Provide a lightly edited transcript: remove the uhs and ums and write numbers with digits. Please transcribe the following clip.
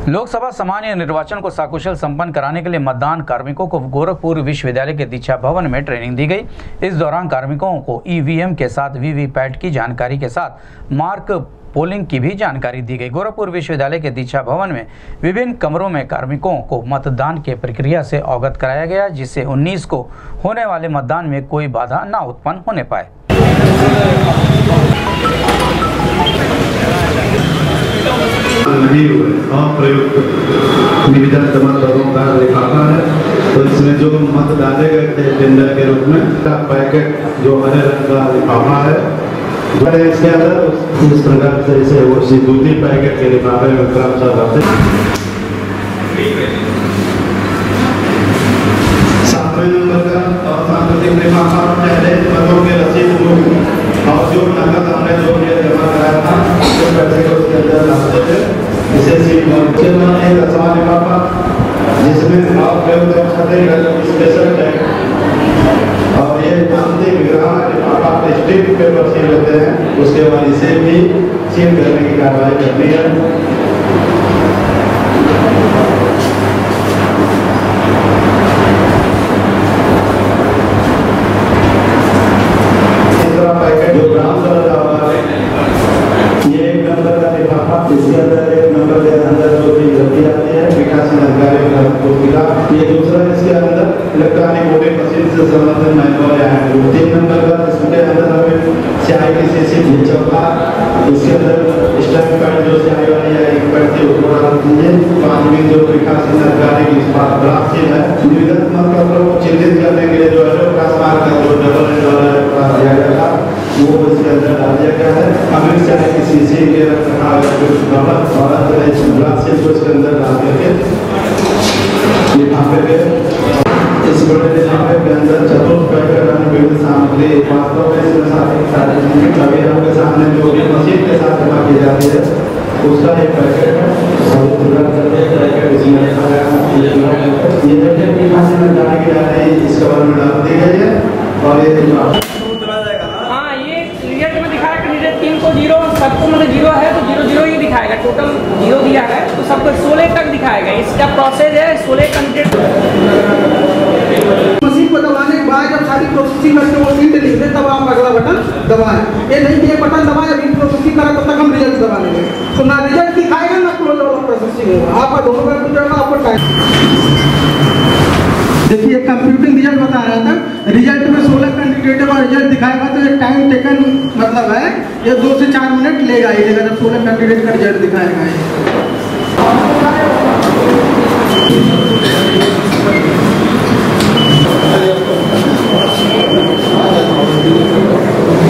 लोकसभा सामान्य निर्वाचन को सकुशल संपन्न कराने के लिए मतदान कार्मिकों को गोरखपुर विश्वविद्यालय के दीक्षा भवन में ट्रेनिंग दी गई। इस दौरान कार्मिकों को ईवीएम के साथ वीवीपैट की जानकारी के साथ मार्क पोलिंग की भी जानकारी दी गई। गोरखपुर विश्वविद्यालय के दीक्षा भवन में विभिन्न कमरों में कार्मिकों को मतदान के प्रक्रिया से अवगत कराया गया, जिससे 19 को होने वाले मतदान में कोई बाधा न उत्पन्न होने पाए। नहीं हुए अप्रयुक्त निविदा मतदाताओं का लिफाफा है, तो इसमें जो मत डाले गए थे टेंडर के रूप में पैकेट जो हरे रंग का लिफाफा है, इसके अंदर इस प्रकार से इसे वो दूसरी पैकेट के लिफाफे में क्रमशः रखते सातवें नंबर का और सांस्कृतिक लिफाफा पहले मतों के रसीद और जो नकद हमने जो जमा कराया था उस पैसे को उसके अंदर डालते थे। इसे सीट एक दसवां लिफाफा जिसमें आप स्पेशल टैग और ये अंतिम ग्राहक लिफाफा स्ट्रिप पेपर सील होते हैं, उसके बाद इसे भी सील करने की कार्रवाई करनी है। इसके अंदर एक नंबर के अंदर जो भी गलती आती है विकास अधिकारियों का पुस्तिका, ये दूसरा इसके अंदर इलेक्ट्रॉनिक वोटिंग मशीन से संबंधित मैनुअल है। 3 नंबर का इसके अंदर हमें स्याही की शीशी चौका, इसके अंदर स्टैम्प पैड जो स्याही वाली है एक पैड से उसको डाल दीजिए। 5वीं जो विकास अधिकारी की राशि है निविदा मतपत्रों को चिन्हित करने के लिए जो है विकास मार्ग का जो डबल दिया गया था वो इसके अंदर डाल दिया गया है। अमित स्याही की शीशी के इसके अंदर डाल करके लिफाफे के इस बड़े लिफाफे के अंदर चतुर्थ पैकेट विभिन्न सामग्री वास्तव में इसमें सारी अभी आपके सामने जो भी मशीन के साथ जमा की जाती है उसका एक पैकेट है। इसमें रखा गया ये देखिए कि फांसी में डाली की जा रही इस कवर में डाल दी गई है और ये को 0 सबको मतलब 0 है तो 0 ही दिखाएगा, टोटल 0 दिया है तो सबको 16 तक दिखाएगा। इसका प्रोसेस है 16 कंटेंट मशीन को दबाने के बाद जब सारी प्रोसेसिंग करके वो सीट लिख दे तब आप अगला बटन दबाएं। ये नहीं कि ये बटन दबाएं अभी प्रोसेसिंग करा तब तक हम रिजल्ट दबा लेंगे तो ना रिजल्ट दिखाएगा ना प्रोसेसिंग होगा। आपका दोनों का गुजरना आपको टाइम। देखिए कंप्यूटिंग रिजल्ट बता रहा था, रिजल्ट में 16 कैंडिडेट का रिजल्ट दिखाएगा तो ये टाइम टेकन मतलब है ये 2 से 4 मिनट लेगा ही लेगा जब 16 कैंडिडेट का रिजल्ट दिखाएगा।